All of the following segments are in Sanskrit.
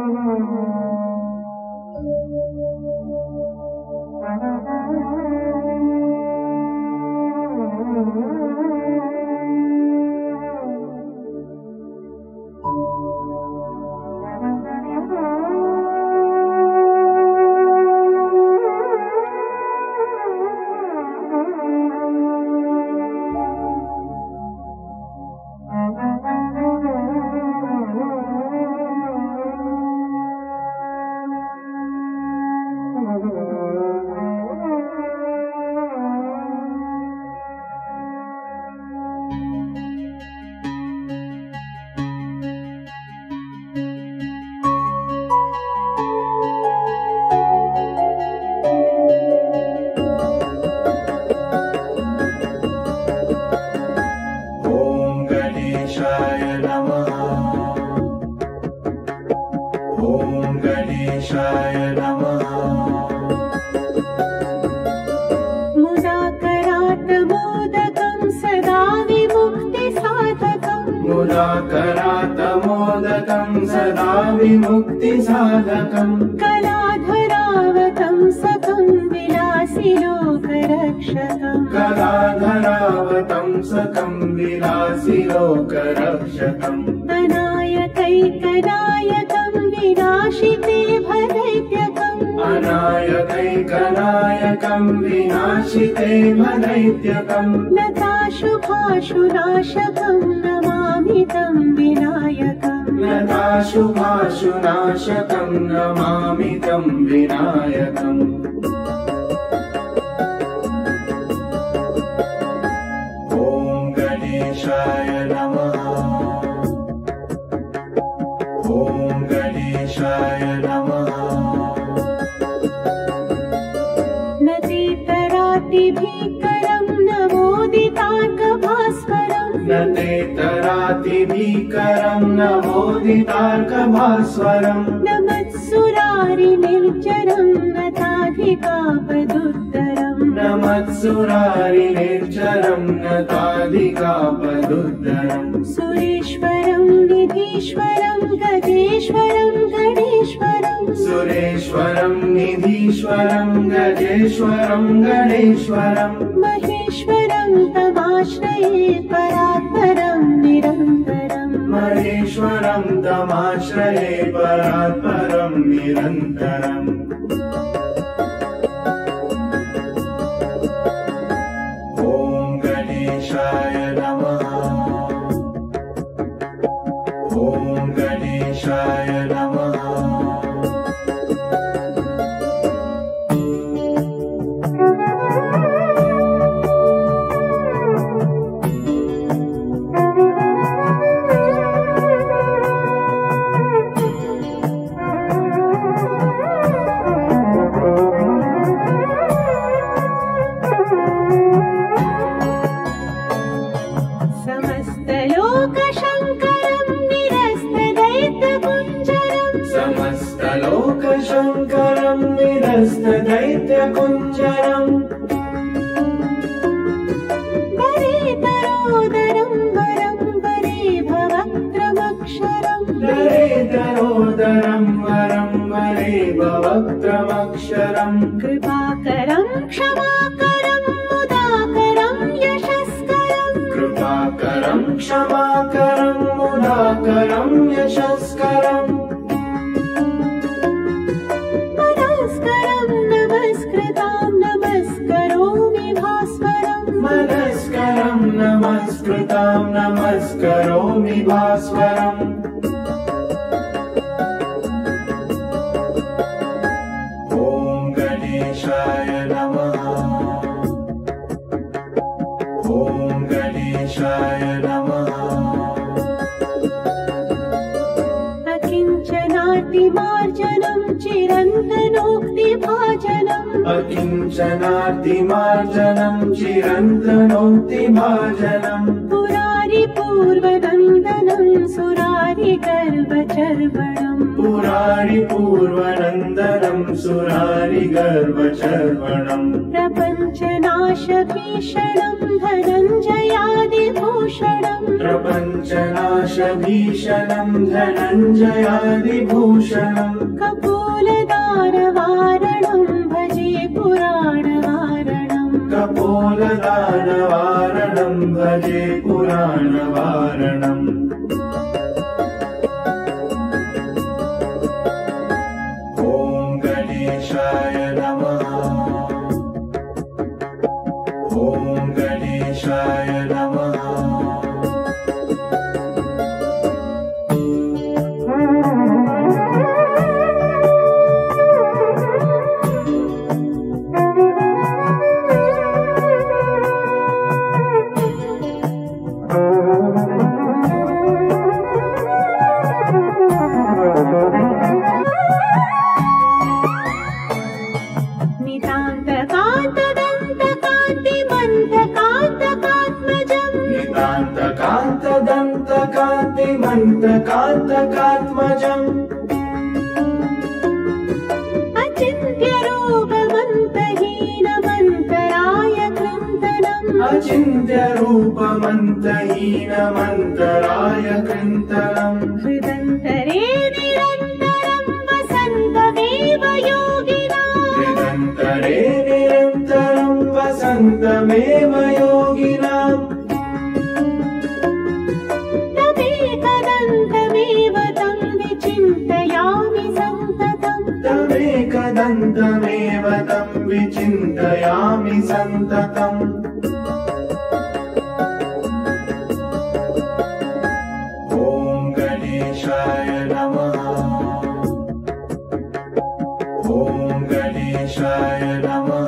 मुदाकरातमोदकं सदा विमुक्तिसाधकं कलाधरावतं सकं विलासिलोकरक्षकं कलाधरावतं सकं विलासिलोकरक्षकं अनायकैकनायकं विनाशिते भदैत्यकम् अनायकैकनायकं विनाशिते भदैत्यकं लताशुभाशुनाशकं नमामि तं विनायकम् लताशुभाशुनाशकं नमामि तं विनायकम् ॐ गणेशाय नमः ॐ गणेशाय नमः नतीतरातिभीकरं नमोदितार्कभास्वरम् नतेतरातिभीकरं नमोदितार्कभास्वरम् नमत्सुरारिनिर्जरं नताधिकापदुत्तरम् नमत्सुरारिनिर्जरं नताधिकापदुत्तरम् सुरेश्वरं निधीश्वरं गजेश्वरं गणेश्वरं सुरेश्वरं निधीश्वरं गजेश्वरं गणेश्वरं महेश्वरं तमाश्रये परात्परं निरन्तरम् महेश्वरं तमाश्रये परात्परं निरन्तरम् ॐ गणेशाय नमः ॐ गणेशाय नमः समस्तलोकशङ्करं निरस्तदैत्यकुञ्जरम् दरेतरोदरं वरं वरे भवक्त्रमक्षरम् दरेतरोदरं वरं वरे भवक्त्रमक्षरम् कृपाकरं क्षमाकरं मुदाकरं यशस्करम् कृपाकरं क्षमाकरं मुदाकरं यशस्करम् मनस्करं नमस्कृतां नमस्करोमि भास्वरम् मनस्करं नमस्कृतां नमस्करोमि भास्वरम् ॐ गणेशाय नमः ॐ गणेशाय नमः अकिञ्चनातिमार्जनं चिरन्तनोक्तिभाजनम् अकिञ्चनातिमार्जनं चिरन्तनोक्तिभाजनम् पुरारि पुरारिपूर्वनन्दनं सुरारिगर्वचर्वणम् पुरारिपूर्वनन्दनं सुरारिगर्वचर्वणम् प्रपञ्चनाशभीषणं धनञ्जयादिभूषणम् प्रपञ्चनाशभीषणं धनञ्जयादिभूषणम् कपोलदानवारणं भजे पुराणवारणम् कपोलदानवारणं भजे पुराणवारणम् ॐ गणेशाय नमः ॐ गणेशाय नमः नितान्तकान्तदन्तकान्तिमन्तकान्तकात्मजम् अचिन्त्यरूपमन्तहीनमन्तराय कृन्तनम् अचिन्त्यरूपमन्तहीनमन्तराय कृन्तनम् हृदन्तरे निरन्तरं वसन्तमेव योगिनाम् हृदन्तरे निरन्तरं वसन्तमेव योगिनाम् तमेकदन्तमेव तं विचिन्तयामि सन्ततम् तमेकदन्तमेव तं विचिन्तयामि सन्ततम् ॐ गणेशाय नमः ॐ गणेशाय नमः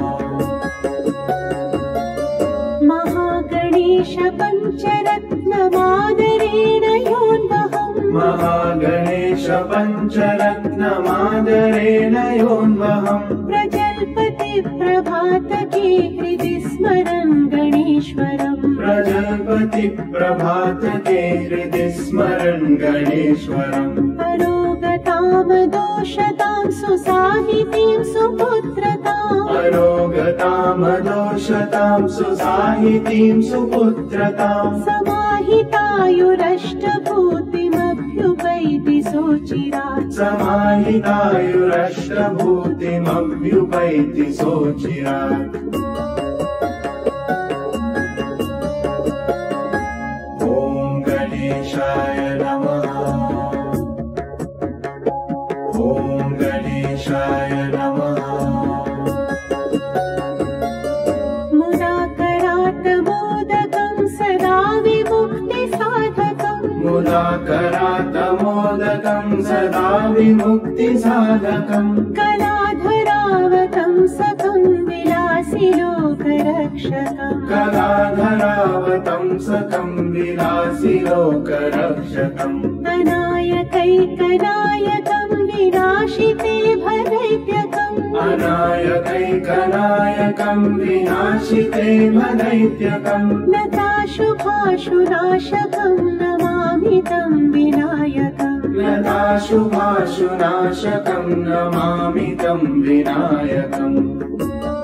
महागणेश पञ्चरत्नमादरेण योन्वहम् महागणेश पञ्चरत्नमादरेण योन्वहम् प्रजल्पति प्रभातके हृदि स्मरन् गणेश्वरम् प्रजल्पति प्रभातके हृदि स्मरन् गणेश्वरम् अरोगतामदोषतां सुसाहितीं सुपुत्रताम् अरोगतामदोषतां सुसाहितीं सुपुत्रताम् समाहितायुरष्टभूतिमभ्युपैति सोचिरात् समाहितायुरष्टभूतिमभ्युपैति सोचिरात् ॐ गणेशाय नमः ॐ गणेशाय नमः मुदाकरातमोदकं सदा विमुक्तिसाधकम् मुदाकरातमोदकं सदा विमुक्तिसाधकम् कलाधरावतं सकं विलासि लोकरक्षकम् कलाधरावतं सकं विलासि लोकरक्षकम् अनायकैकनायकं विनाशिते भदैत्यकम् अनायकैकनायकं विनाशिते भदैत्यकम् लताशुभाशुनाशकं नमामि तं विनायकम् लताशुभाशुनाशकं नमामि तं विनायकम्